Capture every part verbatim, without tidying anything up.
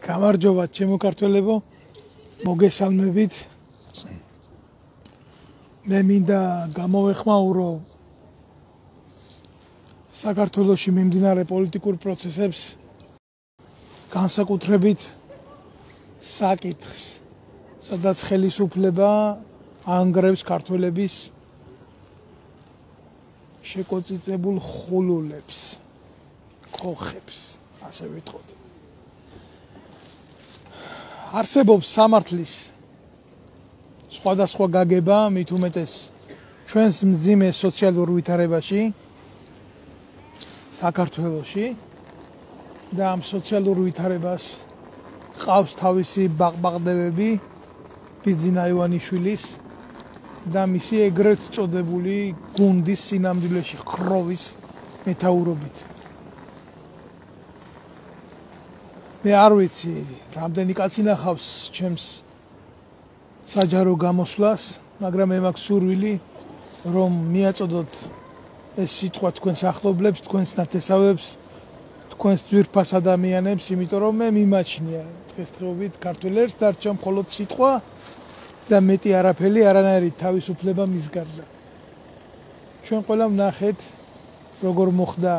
გამარჯობა ჩემო ქართველებო, მოგესალმებით. მე მინდა გამოვეხმაურო საქართველოში მიმდინარე პოლიტიკურ პროცესებს, განსაკუთრებით საკითხს, სადაც ხელისუფლება ანგრევს ქართველების შეკოწიწებულ ხულულებს, კოხებს, ასე ვიტყოდ. არსებობს სამართლის სხვადასხვა გაგება, მით უმეტეს ჩვენს მძიმე სოციალურ ვითარებაში საქართველოში და ამ სოციალურ ვითარებას ყავს თავისი ბაყბაყდებები ბიძინა ივანიშვილის და მისი ეგრეთ წოდებული გუნდის სინამდვილეში ხროვის მეთაურობით. მე არ ვიცი, რამდენი კაცი ნახავს ჩემს საჯარო გამოსვლას, მაგრამ მე მაქვს სურვილი, რომ მიაწოდოთ ეს სიტყვა თქვენს ახლობლებს, თქვენს ნათესავებს, თქვენს ძვირფას ადამიანებს, იმიტომ რომ მე მიმაჩნია დღესდღეობით ქართველებს დარჩა მხოლოდ სიტყვა და მეტი არაფერი არანაირი თავისუფლება მის გარდა. ჩვენ ყველა ვნახეთ, როგორ მოხდა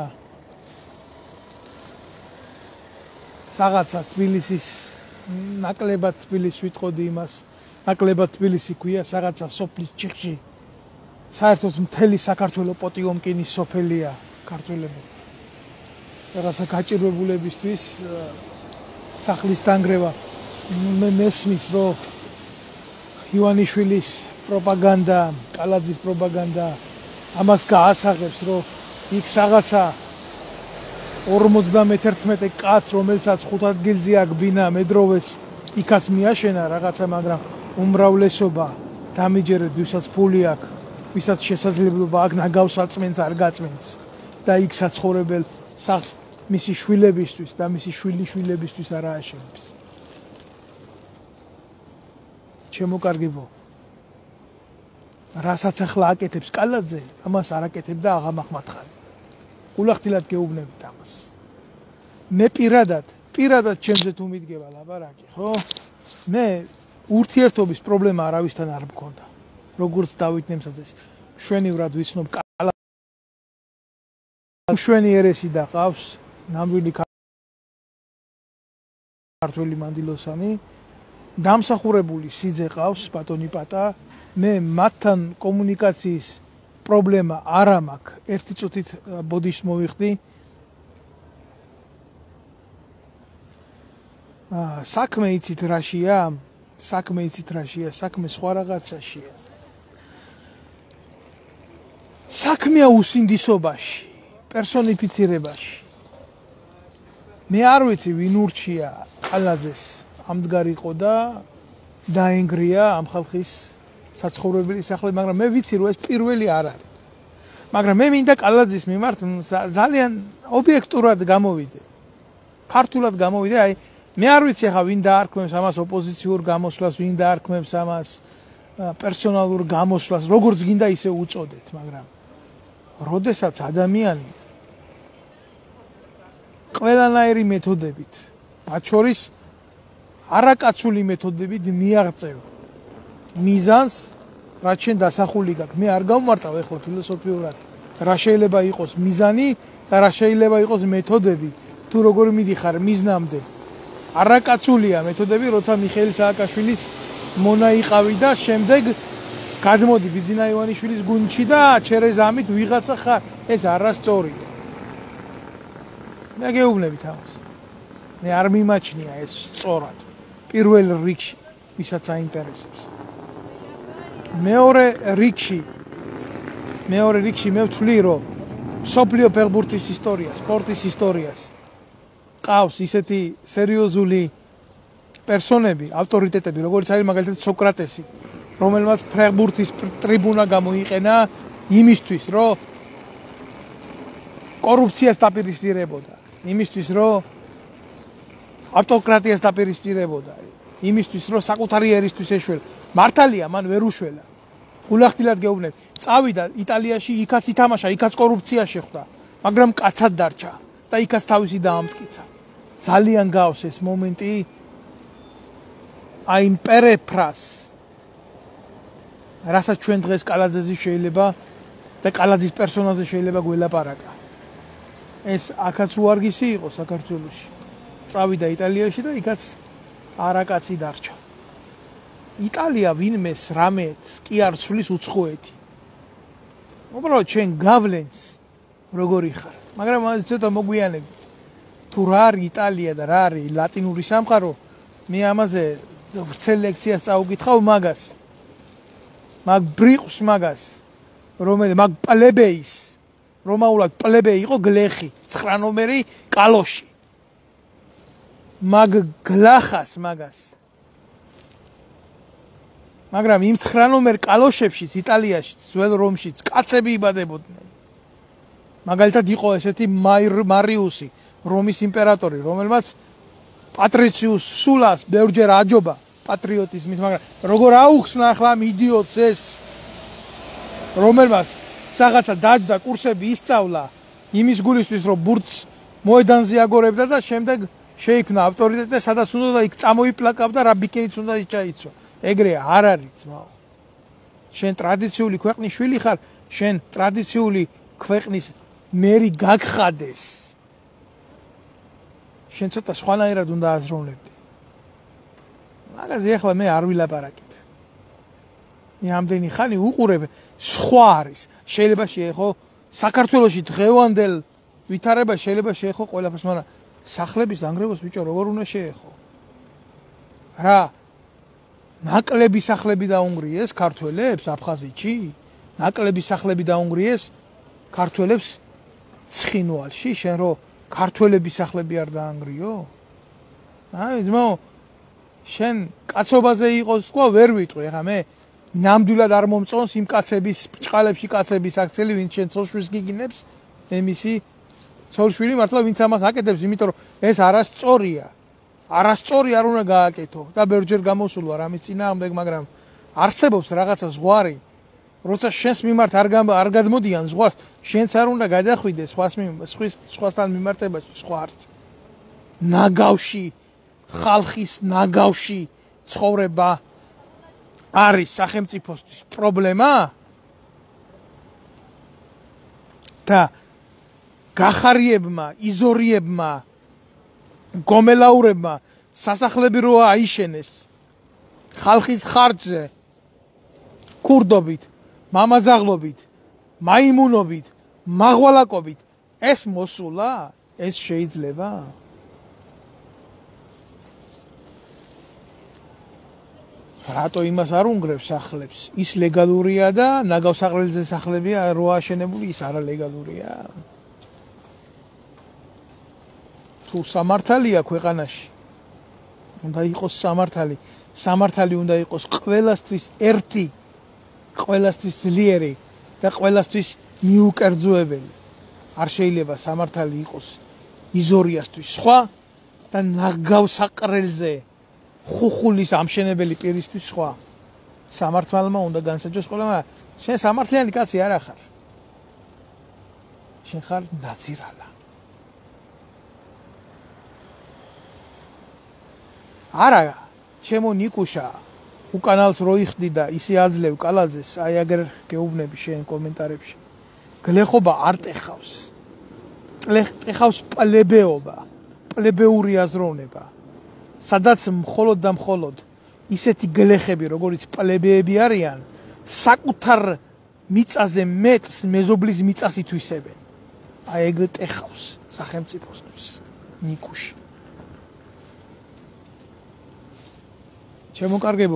საღაცა თბილისის ნაკლებად თბილისს ვიტყოდი იმას, ნაკლებად თბილისი ქვია, საღაცა სოფლის ჩიხში. საერთოდ მთელი საქართველო პოტიომკინის სოფელია ქართველებო. რაღაცა გაჭირვებულებისთვის სახლის დანგრევა. მე მესმის, რომ ივანიშვილის პროპაგანდა, კალაძის პროპაგანდა ამას გაასაღებს, რომ იქ საღაცა ორმოცდამეთერთმეტე კაც, რომელსაც ხუთ ადგილზე აქვს ბინა მედროვეს, იქაც მიაშენა რაღაცა, მაგრამ უმრავლესობა დამიჯერეთ, ვისაც ფული აქვს, ვისაც შესაძლებლობა აქვს ნაგავს აწმენს, არ გაწმენს და იქ საცხოვრებელ სახლს მისი შვილებისთვის და მისი შვილიშვილებისთვის არ ააშენებს. ჩემო კარგებო, რასაც ახლა აკეთებს კალაძე, ამას არ აკეთებდა აღამ ახმათხანი. გულახდილად გეუბნებით ამას. მე პირადად, პირადად ჩემზე თუ მიდგება ლაპარაკი, ხო? მე ურთიერთობის პრობლემა არავისთან არ მქონდა. როგორც დავით ნემსაძეს, მშვენივრად ვიცნობ კალაძეს. მშვენი ერესი და ყავს, ნამდვილი ქართველი მანდილოსანი, დამსახურებული სიძე ყავს, ბატონი პატა. მე მათთან კომუნიკაციის პრობლემა არ მაქვს, ერთი წუთით ბოდიშს მოვიხდი. საქმე იცით რაშია? საქმე იცით რაშია? საქმე სხვა რაღაცაშია. საქმეა უსინდისობაში, პერსონიფიცირებაში. მე არ ვიცი, ვინ ურჩია კალაძეს ამდღარიყო და დაენგრია ამ ხალხის საცხოვრებელი სახლები, მაგრამ მე ვიცი, რომ ეს პირველი არ არის. მაგრამ მე მინდა კალაძის მიმართ ძალიან ობიექტურად გამოვიდე. ქართულად გამოვიდე, აი მე არ ვიცი ახლა ვინ დაარქმევს ამას ოპოზიციურ გამოსვლას, ვინ დაარქმევს ამას პერსონალურ გამოსვლას, როგორც გინდა ისე უწოდეთ, მაგრამ როდესაც ადამიანი ყველანაირი მეთოდებით, მათ შორის არაკაცული მეთოდებით მიაღწევ მიზანს, რაც შენ დასახული გაქვს. მე არ გავმარტავ ახლა ფილოსოფიურად, რა შეიძლება იყოს მიზანი და რა შეიძლება იყოს მეთოდები, თუ როგორ მიდიხარ მიზნამდე. არაკაცულია მეთოდები, როცა მიხეილ სააკაშვილის მონა იყავი და შემდეგ გადმოდი ბიძინა ივანიშვილის გუნდში და ჩერეზამით ვიღაცა ხარ. ეს არასწორია. მე გეუბნებით ამას. მე არ მიმაჩნია ეს სწორად. პირველ რიგში, ვისაც აინტერესებს. მეორე რიგში, მეორე რიგში მე ვთვლი, რომ მსოფლიო ფეხბურთის ისტორიას, სპორტის ისტორიას ყავს ისეთი სერიოზული პერსონები, ავტორიტეტები, როგორც არის მაგალითად სოკრატესი, რომელმაც ფეხბურთის ტრიბუნა გამოიყენა იმისთვის, რომ კორუფციას დაპირისპირებოდა, იმისთვის, რომ ავტოკრატიას დაპირისპირებოდა, იმისთვის, რომ საკუთარი ერისთვის ეშველა. მართალია, მან ვერ უშველა. გულახდილად გეუბნები, წავიდა იტალიაში, იქაც ითამაშა, იქაც კორუფცია შეხვდა, მაგრამ კაცად დარჩა და იქაც თავისი დაამტკიცა. ძალიან გავს ეს მომენტი აი იმ პერეფრას რასაც ჩვენ დღეს კალაძეზე შეიძლება და კალაძის პერსონაჟზე შეიძლება გველაპარაკა. ეს აქაც უარგისი იყო საქართველოში. წავიდა იტალიაში და იქაც არაკაცი დარჩა. იტალია ვინმეს რამეთ კი არ ცვლის უცხოეთი. უბრალოდ ჩვენ გავლენს როგორი ხარ, მაგრამ მას ცოტა მოგვიანებით. თუ რა არის იტალია და რა არის ლატინური სამყარო, მე ამაზე ვრცელ ლექციას წავუკითხავ მაგას. მაგ ბრიყს მაგას, რომელიც მაგ პლებეის, რომაულად პლებე იყო გლეხი, ცხრა ნომერი კალოში. მაგ გლახას მაგას. მაგრამ იმ ცხრა ნომერ კალოშებშიც იტალიაშიც, ძველ რომშიც კაცები იბადებოდნენ. მაგალითად იყო ესეთი მარიუსი, რომის იმპერატორი, რომელმაც პატრიციუს სულას ბევრჯერ აჯობა პატრიოტიზმით, მაგრამ როგორ აუხსნა ახლა ამ იდიოტს ეს, რომელმაც რაღაცა დაჯდა კურსები ისწავლა იმის გულისთვის, რომ ბურთს მოედანზე აგორებდა და შემდეგ შეიქმნა ავტორიტეტი და სადაც უნდა და იქ წამოიპლაკავდა რა ბიკინიც უნდა იჩაიცო. ეგრე არ არის ძმაო. შენ ტრადიციული ქვეყნის შვილი ხარ, შენ ტრადიციული ქვეყნის მერი გაგხადეს. შენ ცოტა სხვანაირად უნდა აზროვნებდე. მაგაზე ახლა მე არ ვილაპარაკებ. მე ამდენი ხანი უყურებ, სხვა არის. შეიძლება შეეხო საქართველოში დღევანდელ ვითარება შეიძლება შეეხო ყველაფერს, მაგრამ სახლების დანგრევას ბიჭო როგორ უნდა შეეხო? რა ნაკლები სახლები დაუნგრიეს ქართველებს აფხაზეთში? ნაკლები სახლები დაუნგრიეს ქართველებს ცხინვალში? შენ რო ქართველების სახლები არ დაანგრიო? აი ძმაო, შენ კაცობაზე იყოს თქვა ვერ ვიტყვი, ახლა მე ნამდვილად არ მომწონს იმ კაცების ბჭყალებში კაცების აქცელი, ვინც შენ ცოლშვილს გიგინებს, ემისი ცოლშვილი მართლა ვინც ამას აკეთებს, იმიტომ რომ ეს არასწორია. არასწორი არ უნდა გააკეთო და ბევრჯერ გამოსულვა რამის წინააღმდეგ, მაგრამ არსებობს რაღაცა ზღვარი, როცა შენს მიმართ არ არ გადმოდიან ზღვას, შენც არ უნდა გადახვიდე სხვას სხვის სხვასთან მიმართებაში სხვა არც. ნაგავში, ხალხის ნაგავში ცხოვრება არის სახელმწიფოსთვის პრობლემა და გახარიებმა, იზორიებმა, გომელაურებმა სასახლები რო აიშენეს ხალხის ხარჯზე, ქურდობით, მამაძაღლობით, მაიმუნობით, მაღვალაკობით, ეს მოსულა, ეს შეიძლება? რატო იმას არ უნგრებს სახლებს? ის ლეგალურია და ნაგავსაყრელზე სახლებია რო აშენებული, ის არა ლეგალურია. თუ სამართალია ქვეყანაში, უნდა იყოს სამართალი. სამართალი უნდა იყოს ყველასთვის ერთი, ყველასთვის ძლიერი და ყველასთვის მიუკერძოებელი. არ შეიძლება სამართალი იყოს იზორიასთვის სხვა და ნაგავსაყრელზე ხუხულის ამშენებელი პირისთვის სხვა. სამართალმა უნდა განსაჯოს ყველა, მაგრამ შენ სამართლიანი კაცი არ ახარ. შენ ხარ ნაცირალა. არა, ჩემო ნიკუშა, უკანალს რო იხდი და ისე აძლევ კალაძეს, აი აგერ გეუბნები შენ კომენტარებში. გლეხობა არ ტეხავს. ტეხავს პლებეობა, პლებეური აზროვნება. სადაც მხოლოდ და მხოლოდ ისეთი გლეხები, როგორიც პლებეები არიან, საკუთარ მიწაზე მეტს მეზობლის მიწას ითვისებენ. აი ეგ ტეხავს სახელმწიფოსთვის ნიკუში. შემოკარგებო,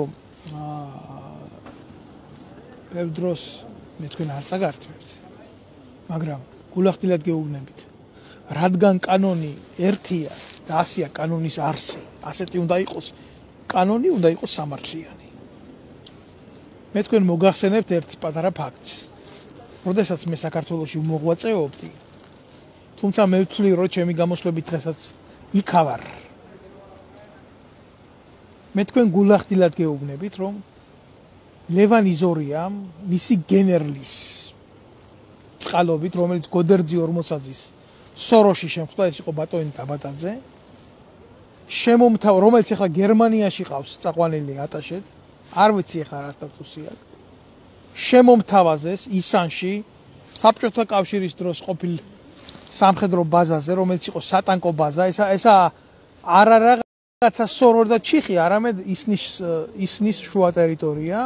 ბევრ დროს მე თქვენ არ წაგართმევთ, მაგრამ გულახდილად გეუბნებით, რადგან კანონი ერთია და ასია კანონის არსი, ასეთი უნდა იყოს, კანონი უნდა იყოს სამართლიანი. მე თქვენ მოგახსენებთ ერთ პატარა ფაქტს. როდესაც მე საქართველოში მოღვაწეობდი, თუმცა მე ვთვლი, რომ ჩემი გამოსვლები დღესაც იქავარ. მე თქვენ გულახდილად გეუბნებით, რომ ლევან იზორიამ მისი გენერლის წყალობით, რომელიც გოდერძი ორმოცაძის სოროში შემხვდა, ეს იყო ბატონი დაბატაძე, შემომთავ რომელიც ახლა გერმანიაში ყავს წაყვანილი ატაშედ არ ვიცი ახლა რა სტატუსი აქვს შემომთავაზეს ისანში საბჭოთა კავშირის დროს ყოფილ სამხედრო ბაზაზე რომელიც იყო სატანკო ბაზა ესა ესა არა რაღაცა სორორ და ჩიხი არამედ ისნის ისნის შუა ტერიტორია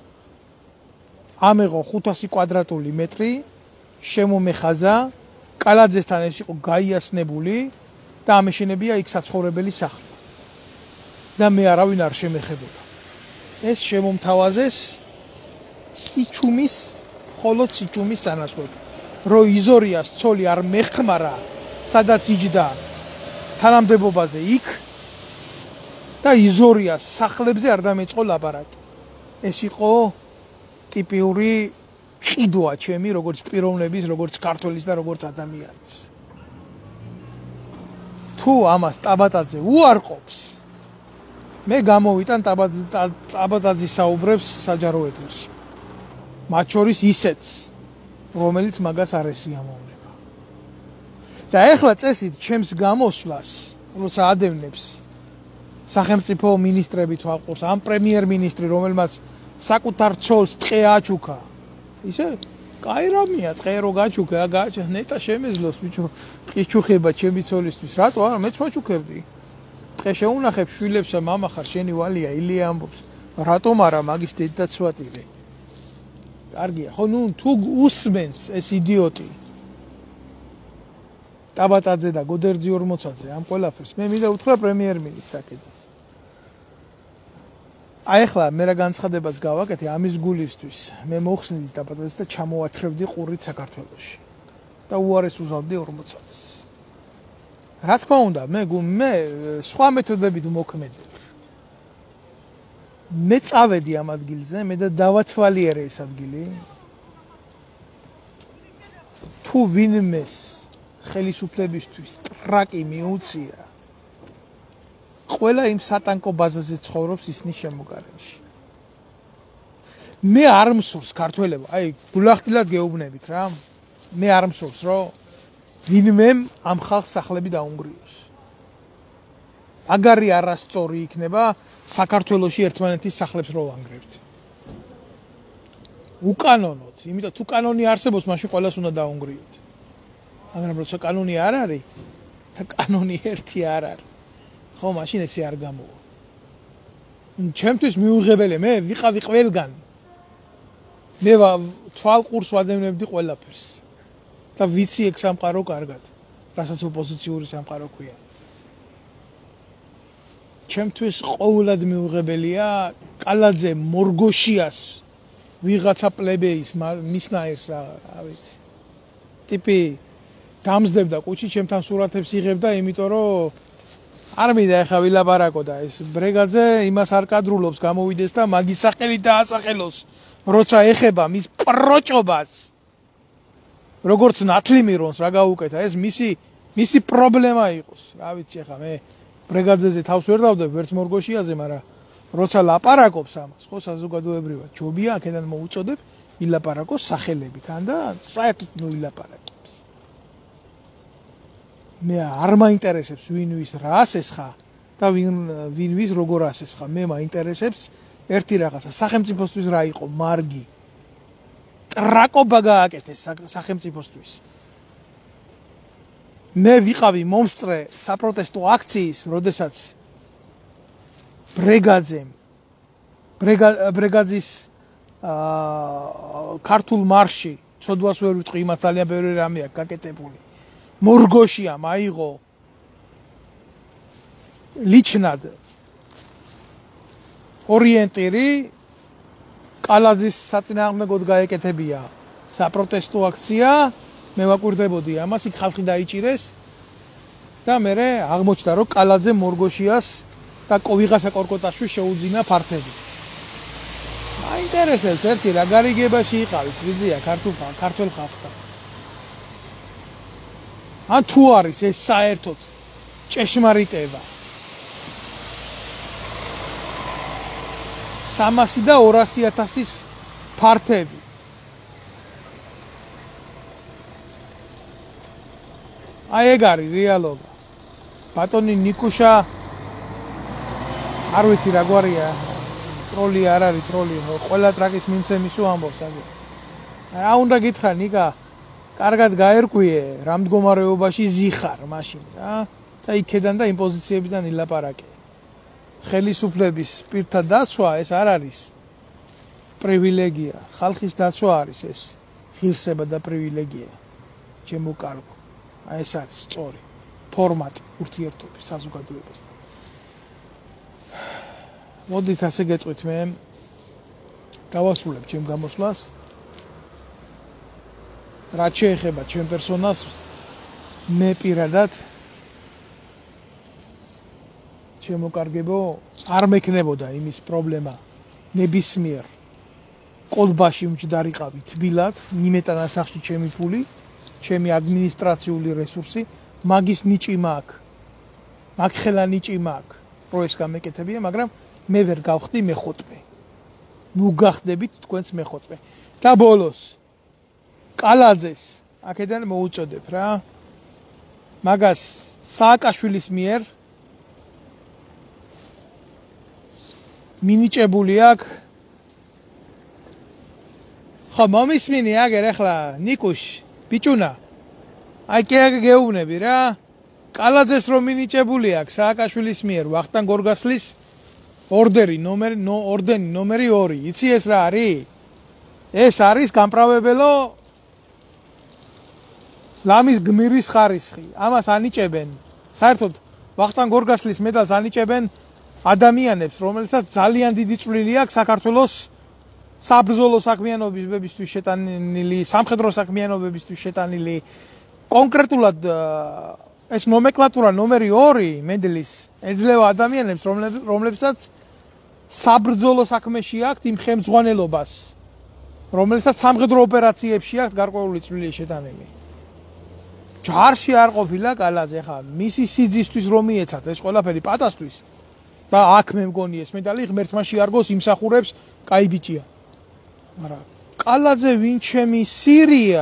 ამეღო ხუთასი კვადრატული მეტრი შემომეხაზა კალაძესთან ეს იყო გაიასნებული და ამეშენებია იქ საცხოვრებელი სახლი და მე არავინ არ შემეხებოდა ეს შემომთავაზეს სიჩუმის მხოლოდ სიჩუმის წანასვლად რო იზორიას ცოლი არ მეხმარა სადაც იჯდა თანამდებობაზე იქ და იზორიას სახლებზე არ დამეწყო ლაპარაკი ეს იყო ტიპიური ყიდვა ჩემი როგორც პიროვნების როგორც ქართველის და როგორც ადამიანის თუ ამას ტაბატაძე უარყოფს მე გამოვიტან ტაბატაძის საუბრებს საჯარო ეთერში მათ შორის ისეთს რომელიც მაგას არ ესიამოვნება და ეხლა წესით ჩემს გამოსვლას როცა ადევნებს სახელმწიფო მინისტრები თვალყურს ამ პრემიერ-მინისტრი რომელმაც საკუთარ ცოლს ტყე აჩუქა ისე კაი რამეა ტყე რო გაჩუქა გაჩა ნეტა შემეძლოს ბიჭო ტყის ჩუქება ჩემი ცოლისთვის რატო არა მეც ვაჩუქებდი ტყე შეუნახებ შვილებსა მამა ხარ შენი ვალია ილია ამბობს რატომ არა მაგის დედაც ვატირე კარგია ხო ნუ თუ უსმენს ეს იდიოტი ტაბატაძე და გოდერძი ორმოცაძე ამ ყველაფერს მე მინდა უთხრა პრემიერ-მინისტრს საკეთე აი ახლა მე რა განცხადებას გავაკეთე ამის გულისთვის მე მოხსნიდი ტაბატაძეს და ჩამოათრევდი ყურით საქართველოში და უარეს უზავდი ორმოცაძეს რა თქმა უნდა მე მე სხვა მეთოდებით მოქმედებ მე წავედი ამ ადგილზე მე და დავათვალიერე ეს ადგილი თუ ვინმეს ხელისუფლებისთვის ტრაკი მიუწია ყველა იმ სატანკო ბაზაზე ცხოვრობს ისნის შემოგარენში მე არ მსურს ქართველებო აი გულახდილად გეუბნებით რა მე არ მსურს რომ ვინმემ ამ ხალხს სახლები დაუნგრიოს აგარი არასწორი იქნება საქართველოში ერთმანეთის სახლებს რო ვანგრევთ უკანონოდ იმიტომ თუ კანონი არსებობს მაშინ ყველას უნდა დაუნგრიოთ მაგრამ როცა კანონი არ არის და კანონი ერთი არ არის ხო მაშინ ესე არ გამოვა ჩემთვის მიუღებელია მე ვიყავი ყველგან მე თვალყურს ვადევნებდი ყველაფერს და ვიცი ეგ სამყარო კარგად რასაც ოპოზიციური სამყარო ქვია ჩემთვის ყოველად მიუღებელია კალაძე მორგოშიას ვიღაცა პლებეის მისნაირს რა ვიცი ტიპი დამზდებდა კუჩი ჩემთან სურათებს იღებდა იმიტომ რომ არ მინდა ეხა ვილაპარაკო და ეს ბრეგაძე იმას არ კადრულობს გამოვიდეს და მაგის სახელით დაასახელოს როცა ეხება მის პროჭობას როგორც ნათლი მირონს რა გაუკეთა ეს მისი მისი პრობლემა იყოს რა ვიცი ეხა მე ბრეგაძეზე თავს ვერ დავდებ ვერც მორგოშიაზე მაგრამ როცა ლაპარაკობს ამას ხო საზოგადოებრივად ჯობია აქედან მოუწოდებ ილაპარაკოს სახელებით ან და საერთოდ ნუ ილაპარაკებს მე არ მაინტერესებს ვინ ვის რა ასესხა და ვინ ვინ ვის როგორ ასესხა მე მაინტერესებს ერთი რაღაცა სახელმწიფოსთვის რა იყო მარგი ტრაკობა გააკეთეს სახელმწიფოსთვის მე ვიყავი მომსწრე საპროტესტო აქციის როდესაც ბრეგაძემ ბრეგაძის ქართულ მარში ცოდვას ვერ ვიტყვი იმას ძალიან ბევრი რამე აქვს გაკეთებული მორგოშიამ აიღო ლიჩნად ორიენტირი კალაძის საწინააღმდეგოდ გაეკეთებია საპროტესტო აქცია მე ვაკვირდებოდი ამას იქ ხალხი დაიჭირეს და მე აღმოჩნდა რომ კალაძე მორგოშიას და ვიღაცა კორკოტაშვილს შეუძინა ფართები მაინტერესებს ერთი რა გარიგებაში იყავით ვიზია ქართულ ქართულ ხალხთან ან თუ არის ეს საერთოდ ჭეშმარიტება სამასი და ორასი ათასის ფართები აი ეგ არის რეალობა ბატონი ნიკუშა არ ვიცი რა გვარია ტროლი არ არის ტროლი ყველა ტრაკის მიმცემის უ ამბობს აგერ რა უნდა გითხრა ნიკა კარგად გაერკვიე რა მდგომარეობაში ზიხარ მაშინ რა და იქედან და იმ პოზიციებიდან ილაპარაკე ხელისუფლების პირთა დაცვა ეს არ არის პრივილეგია ხალხის დაცვა არის ეს ღირსება და პრივილეგია ჩემო კარგო აი ეს არის სწორი ფორმატი ურთიერთობის საზოგადოებასთან მოდით ასე გეტყვით მე დავასრულებ ჩემ გამოსვლას რაც შეეხება ჩემ პერსონალს მე პირადად შემოკარგებო არ მექნებოდა იმის პრობლემა ნებისმიერ კოლბაში მჯდარიყავი თბილად იმეთან ასახში ჩემი ფული ჩემი ადმინისტრაციული რესურსი მაგის ნიჭი მაქვს მაგ ხელა ნიჭი მაქვს რო ეს გამეკეთებია მაგრამ მე ვერ გავხდი მეხუთმე ნუ გახდებით თქვენც მეხუთმე და ბოლოს კალაძეს აქედან მოუწოდებ რა მაგას სააკაშვილის მიერ მინიჭებული აქვს ხო მომისმინი აგერ ახლა ნიკუშ ბიჭუნა აი კი გეუბნები რა კალაძეს რომ მინიჭებული აქვს სააკაშვილის მიერ ვახტანგ გორგასლის ორდერი ნომერი ორდენი ნომერი ორი იცი ეს რა არის ეს არის გამправებელო ლამის გმირის ხარისხი ამას ანიჭებენ საერთოდ ვახტანგ გორგასლის მედალს ანიჭებენ ადამიანებს რომელსაც ძალიან დიდი წვლილი აქვს საქართველოს საბრძოლო საქმიანობებისთვის შეტანილი სამხედრო საქმიანობებისთვის შეტანილი კონკრეტულად ეს ნომენკლატურა ნომერი ორი მედლის ეძლევა ადამიანებს რომლებსაც საბრძოლო საქმეში აქვთ იმ ხელმძღვანელობას რომელსაც სამხედრო ოპერაციებში აქვთ გარკვეული წვლილი შეტანილი ჯარში არ ყოფილა კალაძე ხა მისი სიძისთვის რომ მიეცათ ეს ყველაფერი პატასთვის და აქ მე მგონი ეს მედალი ღმერთმა შეარგოს იმსახურებს კაი ბიჭია მაგრამ კალაძე ვინ ჩემი სირია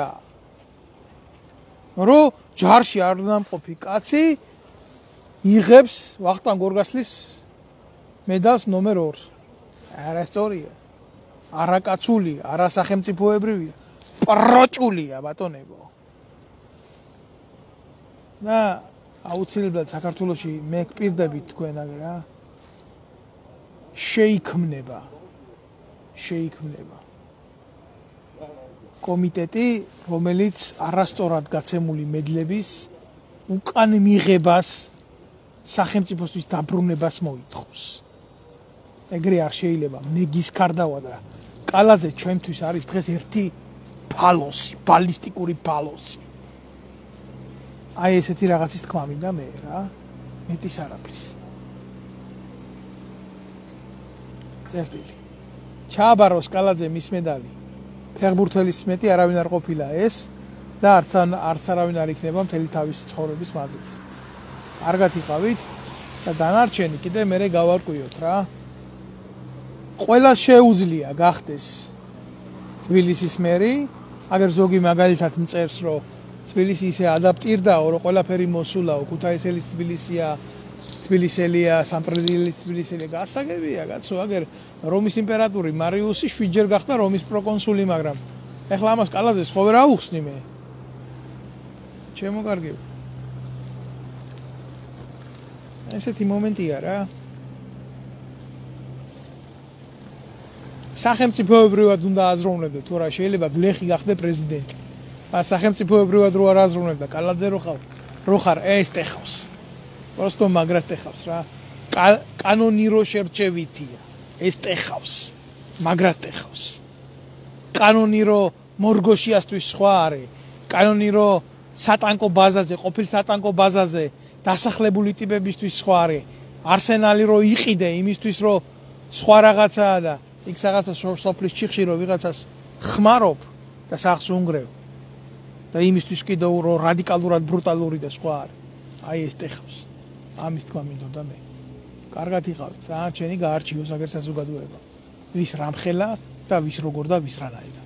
რომ ჯარში არ დამყოფი კაცი იღებს ვახტანგ გორგასლის მედალს ნომერ ორს არასწორია არაკაცული არასახელმწიფოებრივია პროჭულია ბატონებო და აუცილებლად საქართველოში მე გპირდებით თქვენ აგ რა შეიქმნება შეიქმნება კომიტეტი რომელიც არასწორად გაცემული მედლების უკან მიღებას სახელმწიფოსთვის დაბრუნებას მოითხოვს ეგრე არ შეიძლება მე გისკარდავა და კალაძე ჩემთვის არის დღეს ერთი ფალოსი ბალისტიკური ფალოსი აი ესეთი რაღაცის თქმა მინდა მე რა მეტის არაფრის წერტილი ჩააბაროს კალაძე მის მედალი ფეხბურთელის მეტი არავინ არ ყოფილა ეს და არც არც არავინ არ იქნება მთელი თავისი ცხოვრების მანძილზე კარგად იყავით და დანარჩენი კიდე მე გავარკვიოთ რა ყველა შეუძლია გახდეს თბილისის მერი აგერ ზოგი მაგალითად მწერს რომ თბილისი ისე ადაპტირდაო რომ ყველაფერი მოსულაო ქუთაისელის თბილისია თბილისელია სამტრედიელის თბილისელია გასაგებია კაცო აგერ რომის იმპერატორი მარიუსი შვიდჯერ გახდა რომის პროკონსული მაგრამ ეხლა ამას კალაძეს ხო ვერ აუხსნი მე ჩემო კარგიო ესეთი მომენტია რა სახელმწიფოებრივად უნდა აზროვნებდე თუ რა შეიძლება გლეხი გახდე პრეზიდენტი ა სახელმწიფოებრივად რო არ აზროვნებდა კალაძე რო ხარ რო ხარ ეს ტეხავს просто მაგრად ტეხავს რა კანონირო შერჩევითია ეს ტეხავს მაგრად ტეხავს კანონირო მორგოშიასთვის სხვა არის კანონირო სატანკო ბაზაზე ყოფილ სატანკო ბაზაზე დასახლებული ტიპებისთვის სხვა არის არსენალი რო იყიდე იმისთვის რომ სხვა რაღაცაა და იქ რაღაცა სოფლის ჩიხში რო ვიღაცას ხმარობ და სახს უნგრევ და იმისთვის კიდევ რო რადიკალურად ბრუტალური და სხვა არის აი ეს ტეხავს ამის თქმა მინდოდა მე კარგად იყავით რა ჩემი გაარჩიოს აგერ საზოგადოება ვის რამხელა და ვის როგორ და ვის რანაირად